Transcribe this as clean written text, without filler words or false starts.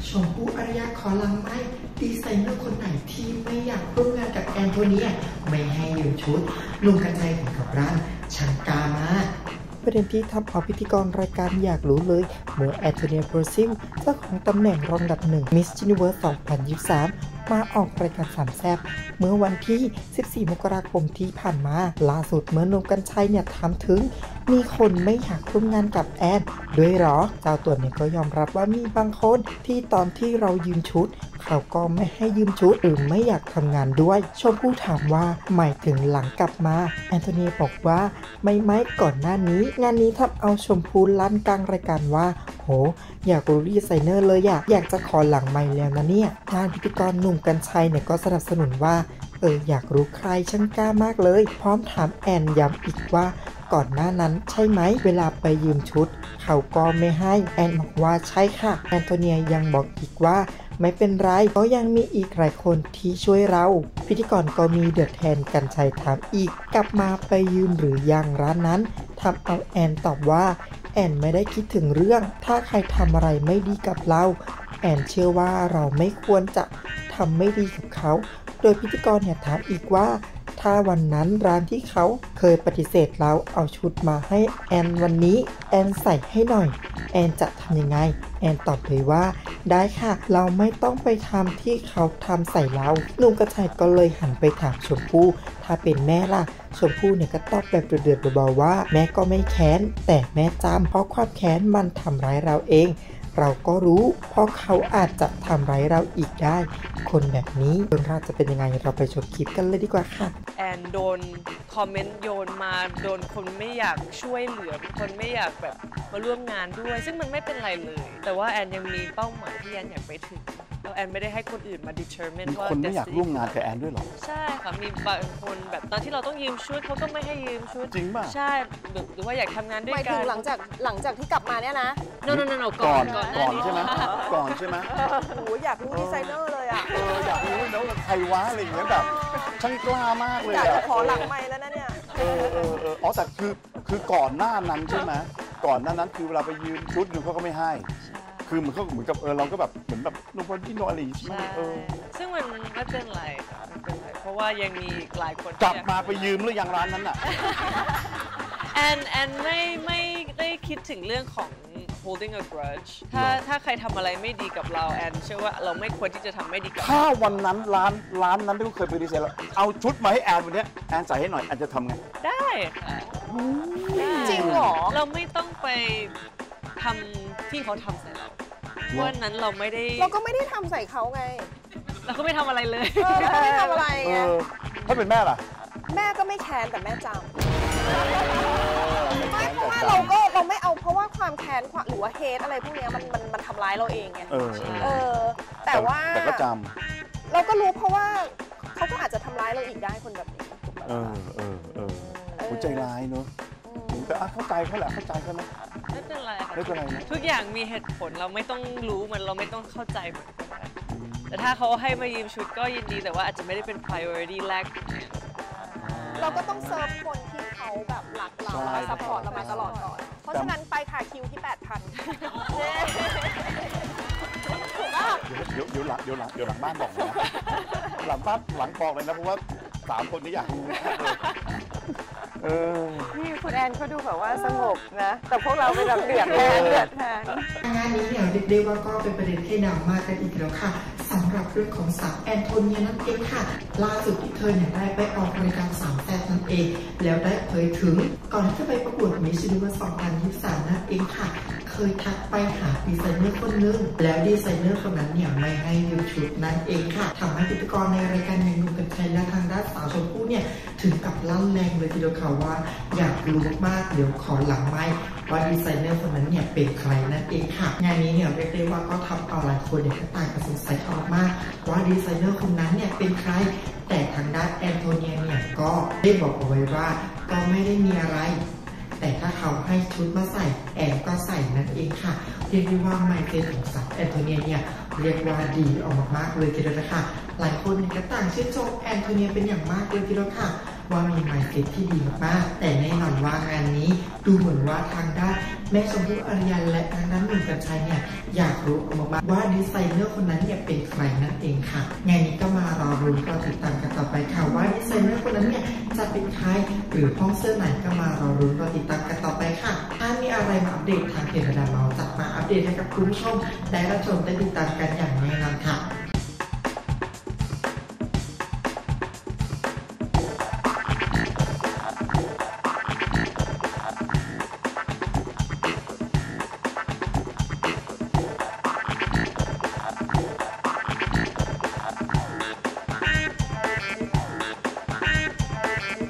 ชมพู่อารยาขอลังไม้ดีไซเนอร์คนไหนที่ไม่อยากร่วมงานกับแอนโทเนียไม่ให้ยืมชุดลุงกระจายถึงกับร้านช่างกามากประเด็นที่ทำเอาพิธีกรรายการอยากรู้เลยเมื่อแอนโทเนีย โบรซิลเจ้าของตำแหน่งรองอันดับ1 Miss Universe 2023 มาออกรายการสามแซ่บเมื่อวันที่ 14 มกราคมที่ผ่านมาล่าสุดเมื่อหนุ่มกรรชัยถามถึงมีคนไม่อยากร่วมงานกับแอนด้วยหรอเจ้าตัวก็ยอมรับว่ามีบางคนที่ตอนที่เรายืมชุดเขาก็ไม่ให้ยืมชุดหรือไม่อยากทำงานด้วยชมพู่ถามว่าหมายถึงหลังกลับมาแอนโทเนียบอกว่าไม่ก่อนหน้านี้งานนี้ทำเอาชมพู่ลั่นกลางรายการว่าโหอยากรู้ดีไซเนอร์เลยอยากจะขอหลังไมค์แล้วนะเนี่ยงานพิธีกรหนุ่มกรรชัยก็สนับสนุนว่าอยากรู้ใครช่างกล้ามากเลยพร้อมถามแอนย้ำอีกว่าก่อนหน้านั้นใช่ไหมเวลาไปยืมชุดเขาก็ไม่ให้แอนบอกว่าใช่ค่ะแอนโทเนียยังบอกอีกว่าไม่เป็นไรก็ยังมีอีกหลายคนที่ช่วยเราพิธีกรก็มีเดือดแทนกรรชัยถามอีกกลับมาไปยืมหรือยังร้านนั้นทำเอาแอนตอบว่าแอนไม่ได้คิดถึงเรื่องถ้าใครทำอะไรไม่ดีกับเราแอนเชื่อว่าเราไม่ควรจะทำไม่ดีกับเขาโดยพิธีกรถามอีกว่าถ้าวันนั้นร้านที่เขาเคยปฏิเสธเราเอาชุดมาให้แอนวันนี้แอนใส่ให้หน่อยแอนจะทำยังไงแอนตอบเลยว่าได้ค่ะเราไม่ต้องไปทำที่เขาทำใส่เราหนุ่มกระชายก็เลยหันไปถามชมพู่ถ้าเป็นแม่ล่ะชมพู่ก็ตอบแบบเดือดๆเบาๆว่าแม่ก็ไม่แค้นแต่แม่จำเพราะความแค้นมันทำร้ายเราเองเราก็รู้เพราะเขาอาจจะทำร้ายเราอีกได้คนแบบนี้เรื่องราวจะเป็นยังไงเราไปชมคลิปกันเลยดีกว่าค่ะแอนโดนคอมเมนต์โยนมาโดนคนไม่อยากช่วยเหลือคนไม่อยากแบบมาร่วมงานด้วยซึ่งมันไม่เป็นไรเลยแต่ว่าแอนยังมีเป้าหมายที่แอนอยากไปถึงแล้วแอนไม่ได้ให้คนอื่นมา determine ว่าคนไม่อยากร่วมงานกับแอนด้วยหรอใช่ค่ะมีบางคนแบบตอนที่เราต้องยืมชุดเขาก็ไม่ให้ยืมชุดจริงป่ะใช่หรือว่าอยากทำงานด้วยกันหมายถึงหลังจากที่กลับมาเนี่ยนะ no ก่อนใช่ไหมก่อนใช่ไหมโอ้อยากรู้ดีไซเนอร์เลยอ่ะอยากรู้แล้วใครวะอะไรอย่างเงี้ยแบบช่างกล้ามากเลยอยากจะขอหลังไมค์แล้วนะเนี่ยอ๋อแต่คือก่อนหน้านั้นใช่ไหมก่อนหน้านั้นคือเวลาไปยืมชุดเขาก็ไม่ให้คือเหมือนกับเราก็แบบเหมือนแบบโนบอดี้โนอะไรใช่ไหมซึ่งมันไม่เป็นไรค่ะไม่เป็นไรเพราะว่ายังมีหลายคนกลับมาไปยืมหรือยังร้านนั้นอ่ะแอนไม่ได้คิดถึงเรื่องของ holding a grudge ถ้าใครทำอะไรไม่ดีกับเราแอนเชื่อว่าเราไม่ควรที่จะทำไม่ดีกับถ้าวันนั้นร้านนั้นที่เขาเคยไปดีไซน์แล้วเอาชุดมาให้แอนวันนี้แอนใส่ให้หน่อยแอนจะทำไงได้ค่ะจริงเหรอเราไม่ต้องไปทำที่เขาทำใส่เราวันนั้นเราก็ไม่ได้ทำใส่เขาไงเราก็ไม่ทำอะไรเลยเราไม่ทำอะไรไงถ้าเป็นแม่ล่ะแม่ก็ไม่แค้นแต่แม่จำไม่เพราะว่าเราไม่เอาเพราะว่าความแค้นหรือว่าเฮทอะไรพวกนี้มันทำร้ายเราเองไงแต่ก็จำเราก็รู้เพราะว่าเขาก็อาจจะทำร้ายเราอีกได้คนแบบนี้หัวใจร้ายเนอะแต่เข้าใจเขาแหละเข้าใจเขาไหมไม่เป็นไรค่ะไม่เป็นไรนะทุกอย่างมีเหตุผลเราไม่ต้องรู้มันเราไม่ต้องเข้าใจเหมือนกันแต่ถ้าเขาให้มายืมชุดก็ยินดีแต่ว่าอาจจะไม่ได้เป็น priority แรกเราก็ต้องเซิร์ฟคนที่เขาแบบรักเราและซัพพอร์ตเรามาตลอดก่อนเพราะฉะนั้นไปค่ะคิวที่ 8,000 ถูกป่ะเดี๋ยวหลังบ้านบอกนะหลังบอกเลยนะเพราะว่า3 คนนี้อยากรู้นี่คุณแอนเขาดูแบบว่าสงบนะแต่พวกเราเป็นแบบเดือดแทนงานนี้เรียกได้ว่าก็เป็นประเด็นที่ดังมากกันอีกแล้วค่ะสำหรับเรื่องของสาวแอนโทเนียนั่นเองค่ะล่าสุดที่เธอได้ไปออกรายการ3 แซ่บนั่นเองแล้วได้เผยถึงก่อนที่จะไปประกวดมิสซิลิเวอร์2023นั่นเองค่ะเคยทักไปหาดีไซเนอร์คนนึงแล้วดีไซเนอร์คนนั้นไม่ให้ยืมชุดนั่นเองค่ะทำให้พิธีกรในรายการอย่างหนุ่มกรรชัยและทางด้านสาวชมพู่ถึงกับลั่นแรงเลยทีเดียวค่ะว่าอยากรู้มากๆเดี๋ยวขอหลังไมค์ว่าดีไซเนอร์คนนั้นเป็นใครนั่นเองค่ะงานนี้เรียกได้ว่าก็ทำเอาหลายคนก็ต่างกันสงสัยออกมากว่าดีไซเนอร์คนนั้นเป็นใครแต่ทางด้านแอนโทเนียก็ได้บอกเอาไว้ว่าก็ไม่ได้มีอะไรแต่ถ้าเขาให้ชุดมาใส่แอนก็ใส่นั่นเองค่ะเรียกได้ว่าไมเคิลของสาวแอนโทเนียเรียกว่าดีออกมากๆเลยทีเดียวนะคะหลายคนก็ต่างชื่นชมแอนโทเนียเป็นอย่างมากเลยทีเดียวค่ะว่ามีไมเซ็ตที่ดีมากๆแต่แน่นอนว่างานนี้ดูเหมือนว่าทางด้านแม่ชมพู่อารยันและทางด้านหนุ่มกรรชัยเนี่ยอยากรู้มากๆว่าดีไซเนอร์คนนั้นเนี่ยเป็นใครนั่นเองค่ะงานนี้ก็มารอรุ้นรอติดตามกันต่อไปค่ะว่าดีไซเนอร์คนนั้นเนี่ยจะเป็นใครหรือห้องเสื้อไหนก็มารอรุ้นรอติดตามกันต่อไปค่ะถ้ามีอะไรมาอัปเดตทางเพจระดับเราจะมาอัปเดตให้กับคุณผู้ชมได้รับชมได้ติดตามกันอย่างแน่นอนค่ะ